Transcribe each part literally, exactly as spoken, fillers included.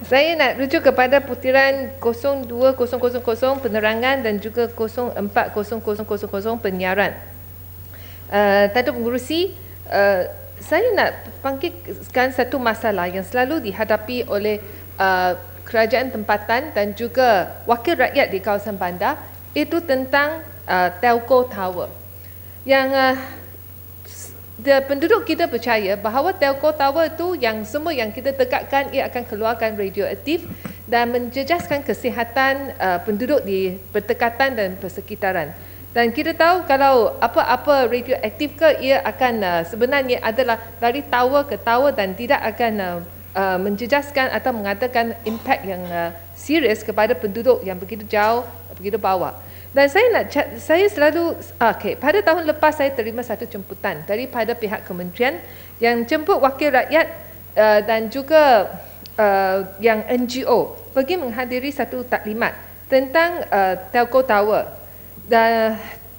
Saya nak rujuk kepada putiran kosong dua kosong kosong kosong penerangan dan juga kosong empat kosong kosong kosong penyiaran. Uh, Datuk Pengerusi, uh, saya nak bangkitkan satu masalah yang selalu dihadapi oleh uh, kerajaan tempatan dan juga wakil rakyat di kawasan bandar, itu tentang uh, telco tower. Yang uh, The, penduduk kita percaya bahawa telco tower itu yang semua yang kita tegakkan ia akan keluarkan radioaktif dan menjejaskan kesihatan uh, penduduk di berdekatan dan persekitaran. Dan kita tahu kalau apa-apa radioaktif ke ia akan uh, sebenarnya adalah dari tower ke tower dan tidak akan uh, uh, menjejaskan atau mengadakan impak yang uh, serius kepada penduduk yang begitu jauh, begitu bawah. Dan saya nak saya selalu okey, pada tahun lepas saya terima satu jemputan daripada pihak kementerian yang jemput wakil rakyat uh, dan juga uh, yang N G O pergi menghadiri satu taklimat tentang uh, telco tower. Dan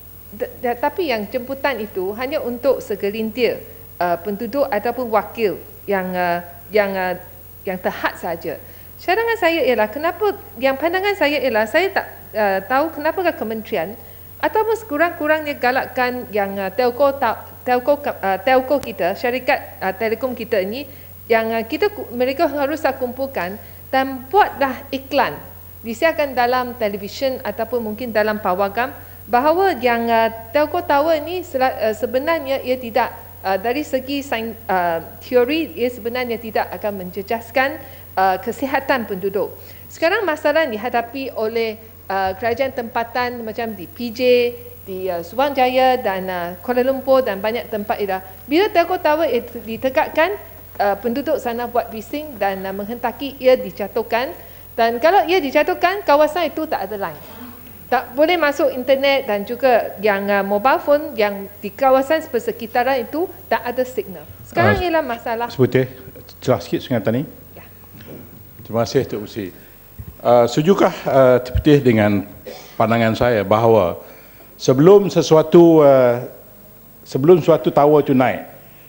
tapi yang jemputan itu hanya untuk segelintir uh, penduduk ataupun wakil yang uh, yang uh, yang terhad saja. Cadangan saya ialah kenapa yang pandangan saya ialah saya tak Uh, tahu kenapakah kementerian ataupun sekurang-kurangnya galakkan yang uh, telco ta, telco uh, telco kita, syarikat uh, telekom kita ini yang uh, kita mereka haruslah kumpulkan dan buatlah iklan disiarkan dalam televisyen ataupun mungkin dalam pawagam bahawa yang uh, telco tower ini uh, sebenarnya ia tidak uh, dari segi sains, uh, teori ia sebenarnya tidak akan menjejaskan uh, kesihatan penduduk. Sekarang masalah yang dihadapi oleh Uh, kerajaan tempatan macam di P J, di uh, Suruhanjaya dan uh, Kuala Lumpur dan banyak tempat itu. Bila telco tower ditegakkan, uh, penduduk sana buat bising dan uh, menghendaki ia dijatuhkan. Dan kalau ia dijatuhkan, kawasan itu tak ada line. Tak boleh masuk internet dan juga yang uh, mobile phone yang di kawasan persekitaran itu tak ada signal. Sekarang uh, ialah masalah. Seputih, jelas sikit sengatan ini. Ya. Terima kasih Tok Usi. Uh, sejukah uh, terpetih dengan pandangan saya bahawa sebelum sesuatu uh, sebelum suatu tower itu naik,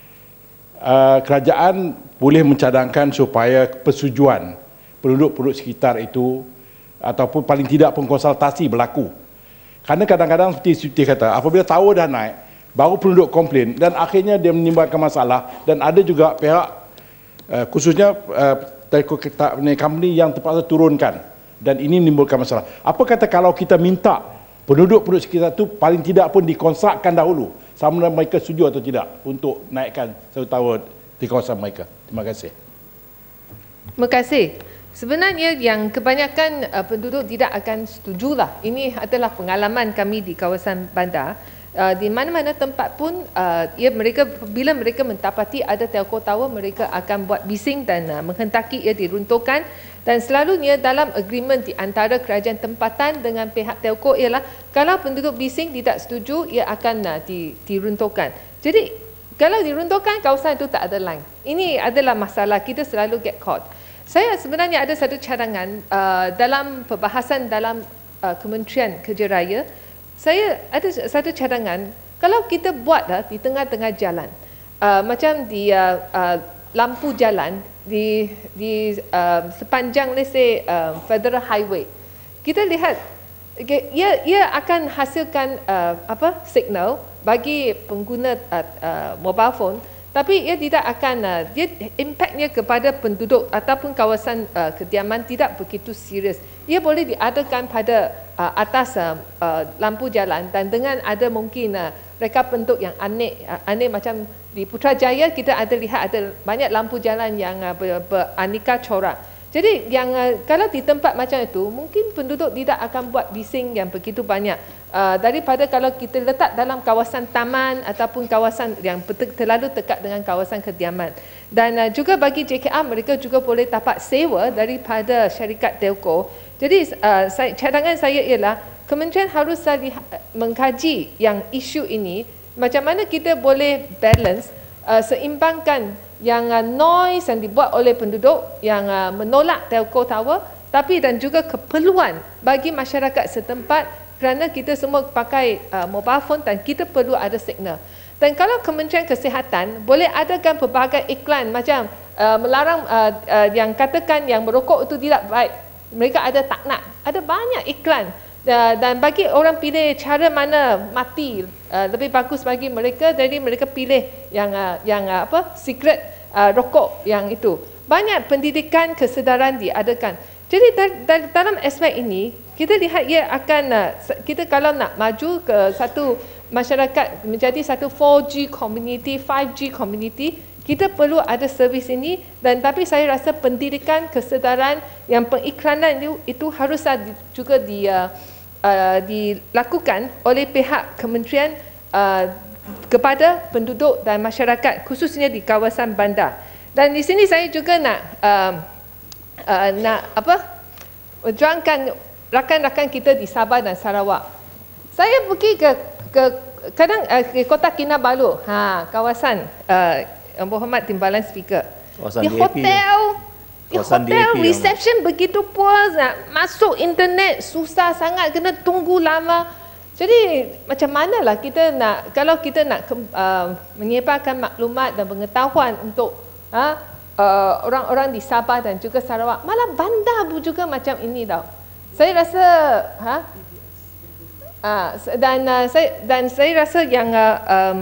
uh, kerajaan boleh mencadangkan supaya persetujuan penduduk-penduduk sekitar itu ataupun paling tidak pengkonsultasi berlaku. Kerana kadang-kadang seperti Siti kata, apabila tower dah naik, baru penduduk komplain dan akhirnya dia menimbulkan masalah dan ada juga pihak uh, khususnya uh, telco company yang terpaksa turunkan dan ini menimbulkan masalah. Apa kata kalau kita minta penduduk-penduduk sekitar itu paling tidak pun dikontrakkan dahulu sama ada mereka setuju atau tidak untuk naikkan satu tower di kawasan mereka. Terima kasih. Terima kasih. Sebenarnya yang kebanyakan uh, penduduk tidak akan setujulah. Ini adalah pengalaman kami di kawasan bandar. Uh, di mana-mana tempat pun uh, ia mereka bila mereka mendapati ada telco tower mereka akan buat bising dan uh, menghendaki ia diruntuhkan dan selalunya dalam agreement di antara kerajaan tempatan dengan pihak telco ialah kalau penduduk bising tidak setuju ia akan uh, di, diruntuhkan. Jadi kalau diruntuhkan kawasan itu tak ada line. Ini adalah masalah kita selalu get caught. Saya sebenarnya ada satu cadangan uh, dalam perbahasan dalam uh, Kementerian Kerja Raya. Saya ada satu cadangan, kalau kita buat dah di tengah-tengah jalan, uh, macam di uh, uh, lampu jalan di di uh, sepanjang let's say uh, Federal Highway, kita lihat okay, ia ia akan hasilkan uh, apa signal bagi pengguna uh, uh, mobile phone, tapi ia tidak akan uh, dia impaknya kepada penduduk ataupun kawasan uh, kediaman tidak begitu serius. Ia boleh diadakan pada uh, atas uh, uh, lampu jalan dan dengan ada mungkin uh, reka bentuk yang aneh uh, aneh macam di Putrajaya kita ada lihat ada banyak lampu jalan yang uh, ber, beraneka corak. Jadi yang uh, kalau di tempat macam itu mungkin penduduk tidak akan buat bising yang begitu banyak uh, daripada kalau kita letak dalam kawasan taman ataupun kawasan yang terlalu dekat dengan kawasan kediaman. Dan uh, juga bagi J K R mereka juga boleh dapat sewa daripada syarikat telco. Jadi uh, saya, cadangan saya ialah kementerian harus mengkaji yang isu ini macam mana kita boleh balance uh, seimbangkan yang uh, noise yang dibuat oleh penduduk yang uh, menolak telco tower tapi dan juga keperluan bagi masyarakat setempat kerana kita semua pakai uh, mobile phone dan kita perlu ada signal. Dan kalau Kementerian Kesihatan boleh adakan pelbagai iklan macam uh, melarang uh, uh, yang katakan yang merokok itu tidak baik. Mereka ada tak nak, ada banyak iklan. Uh, dan bagi orang pilih cara mana mati uh, lebih bagus bagi mereka, jadi mereka pilih yang uh, yang uh, apa cigarette uh, rokok yang itu. Banyak pendidikan kesedaran diadakan. Jadi dalam aspek ini kita lihat ia akan uh, kita kalau nak maju ke satu masyarakat menjadi satu four G community, five G community, kita perlu ada servis ini. Dan tapi saya rasa pendidikan kesedaran yang pengiklanan itu, itu harus juga di, uh, uh, dilakukan oleh pihak kementerian uh, kepada penduduk dan masyarakat khususnya di kawasan bandar. Dan di sini saya juga nak uh, uh, nak apa berjuangkan rakan-rakan kita di Sabah dan Sarawak. Saya pergi ke ke kadang uh, ke Kota Kinabalu, ha, kawasan uh, Yang Berhormat Timbalan Speaker. Kawasan di hotel, di hotel reception yang begitu puas, nak masuk internet susah sangat, kena tunggu lama. Jadi macam manalah kita nak, kalau kita nak uh, menyebarkan maklumat dan pengetahuan untuk uh, uh, orang-orang di Sabah dan juga Sarawak, malah bandar pun juga macam ini tau. Saya rasa ha Uh, dan uh, saya dan saya rasa yang uh, um,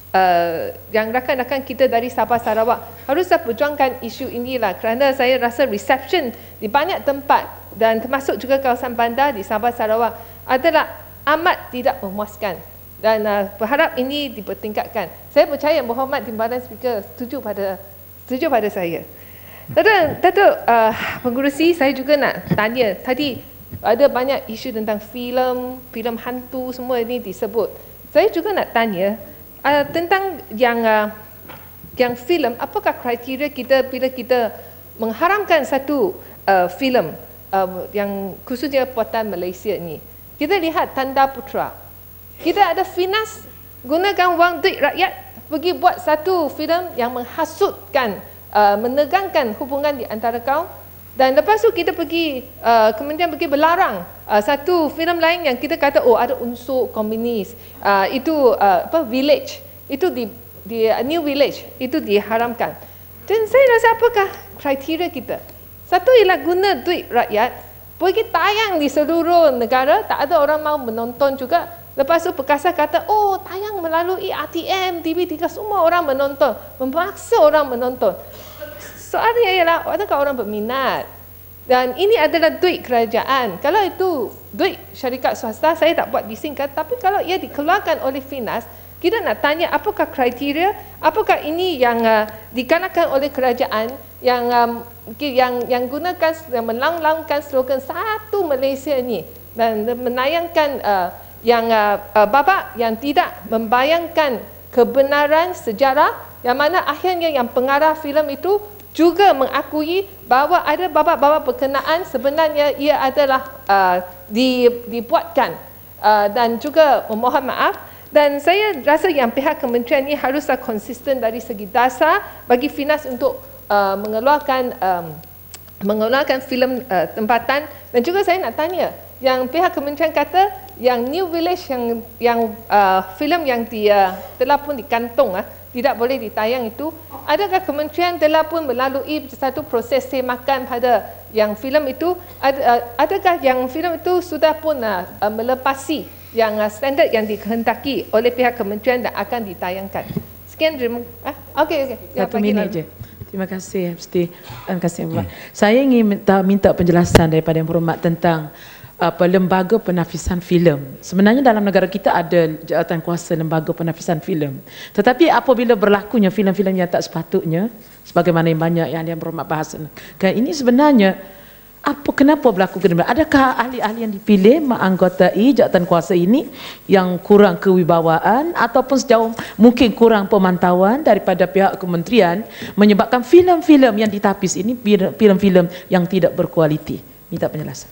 uh, yang rakan-rakan kita dari Sabah Sarawak haruslah perjuangkan isu inilah, kerana saya rasa reception di banyak tempat dan termasuk juga kawasan bandar di Sabah Sarawak adalah amat tidak memuaskan, dan uh, berharap ini dipertingkatkan. Saya percaya Yang Berhormat Timbalan Speaker setuju pada setuju pada saya. Datuk Datuk uh, Pengerusi, saya juga nak tanya tadi. Ada banyak isu tentang filem, filem hantu semua ini disebut. Saya juga nak tanya uh, tentang yang uh, yang filem, apakah kriteria kita bila kita mengharamkan satu uh, filem uh, yang khususnya buatan Malaysia ini. Kita lihat Tanda Putra. Kita ada Finas gunakan wang duit rakyat pergi buat satu filem yang menghasutkan, uh, menegangkan hubungan di antara kaum. Dan lepas tu kita pergi, uh, kemudian pergi berlarang uh, satu filem lain yang kita kata oh ada unsur komunis, uh, itu uh, apa village, itu di di uh, New Village itu diharamkan. Dan saya rasa apakah kriteria kita? Satu ialah guna duit rakyat, pergi tayang di seluruh negara, tak ada orang mau menonton juga. Lepas tu perkasa kata oh tayang melalui R T M, T V tiga, semua orang menonton, memaksa orang menonton. Soalnya ialah adakah orang berminat? Dan ini adalah duit kerajaan. Kalau itu duit syarikat swasta, saya tak buat disingkat. Tapi kalau ia dikeluarkan oleh Finas, kita nak tanya apakah kriteria, apakah ini yang uh, dikanakan oleh kerajaan yang um, yang yang gunakan, yang melanglangkan slogan Satu Malaysia ini dan menayangkan uh, yang uh, uh, babak yang tidak membayangkan kebenaran sejarah, yang mana akhirnya yang pengarah filem itu juga mengakui bahawa ada babak-babak berkenaan sebenarnya ia adalah uh, di, dibuatkan uh, dan juga memohon maaf. Dan saya rasa yang pihak kementerian ini haruslah konsisten dari segi dasar bagi Finas untuk uh, mengeluarkan um, mengeluarkan filem uh, tempatan. Dan juga saya nak tanya, yang pihak kementerian kata yang New Village yang yang uh, filem yang dia telah pun dikantung uh, tidak boleh ditayang itu, adakah kementerian telah pun melalui satu proses semakan pada yang filem itu? Ad, uh, adakah yang filem itu sudah pun uh, uh, melepasi yang uh, standard yang dikehendaki oleh pihak kementerian dan akan ditayangkan? Sekian terima kasih. Ah, okey okey. Ya, satu minit je. Terima kasih Mesti. Terima kasih. Hmm. Saya ingin minta, minta penjelasan daripada Yang Berhormat tentang apa lembaga penafisan filem. Sebenarnya dalam negara kita ada jawatan kuasa lembaga penafisan filem. Tetapi apabila berlakunya filem-filem yang tak sepatutnya, sebagaimana yang banyak yang Yang Berhormat bahas, kan ini sebenarnya apa kenapa berlaku kedua? Adakah ahli-ahli yang dipilih menganggotai jawatan kuasa ini yang kurang kewibawaan ataupun sejauh mungkin kurang pemantauan daripada pihak kementerian menyebabkan filem-filem yang ditapis ini filem-filem yang tidak berkualiti? Minta penjelasan.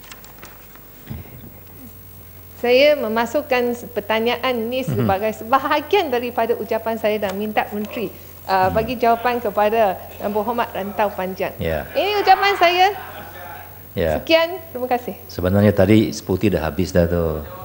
Saya memasukkan pertanyaan ini sebagai sebahagian daripada ucapan saya dan minta Menteri uh, bagi jawapan kepada Yang Berhormat Rantau Panjang. Ya. Ini ucapan saya. Ya. Sekian, terima kasih. Sebenarnya tadi sepuluh dah habis dah tu.